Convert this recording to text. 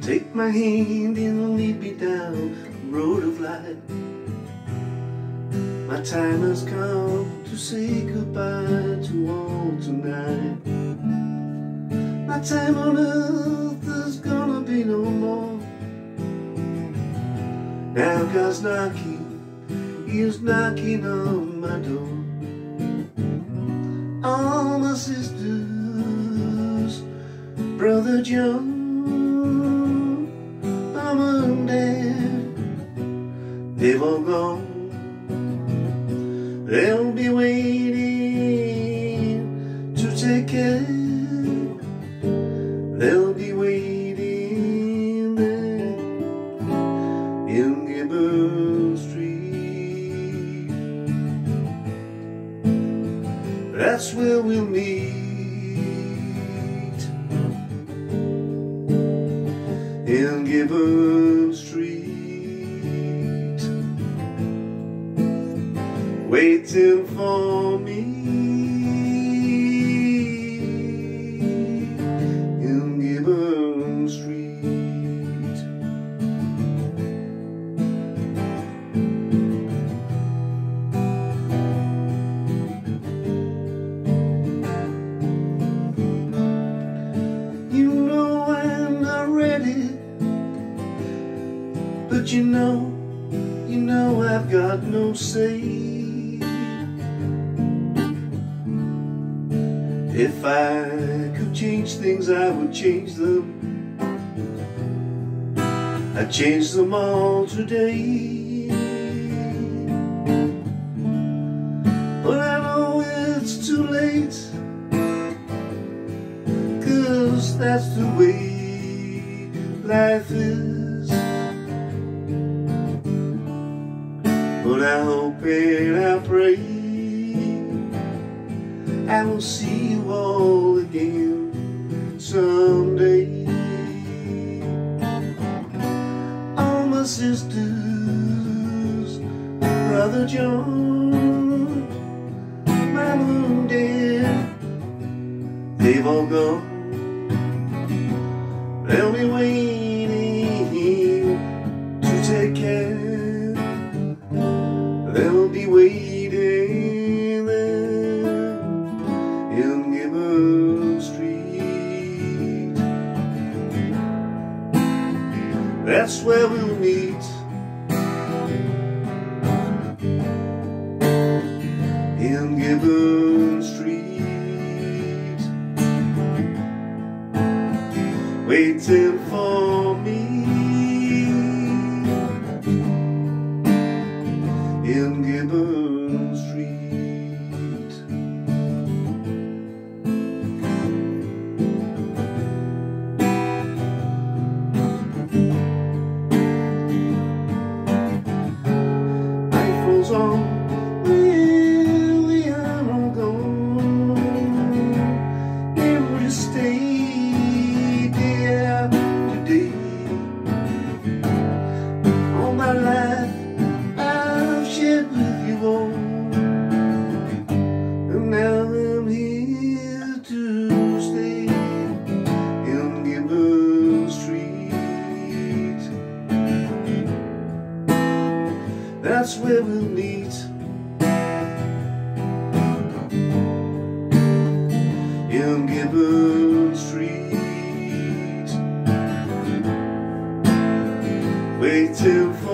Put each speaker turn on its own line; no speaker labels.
Take my hand and lead me down the road of life. My time has come to say goodbye to all tonight. My time on earth is gonna be no more. Now God's knocking, He is knocking on my door. All my sisters, Brother John, Mama and Dad, they've all gone. They'll be waiting to take care. They'll be waiting there in Gibbon Street. That's where we'll meet, in Gibbon Street, waiting for me in Gibbon Street. You know I'm not ready, but you know I've got no say. If I could change things, I would change them. I'd change them all today. But I know it's too late, 'cause that's the way life is. But I hope and I pray I will see you all again someday. All my sisters, Brother John, Mama and Dad, they've all gone. They'll be waiting to take care. They'll be waiting there in Gibbon Street. That's where we'll meet, in Gibbon Street, waiting for me in Gibbon Street. Life rolls on, well, we are all gone. Never to stay day after day. All my life I've shared with you all, and now I'm here to stay in Gibbon Street. That's where we'll meet, in Gibbon Street, waiting for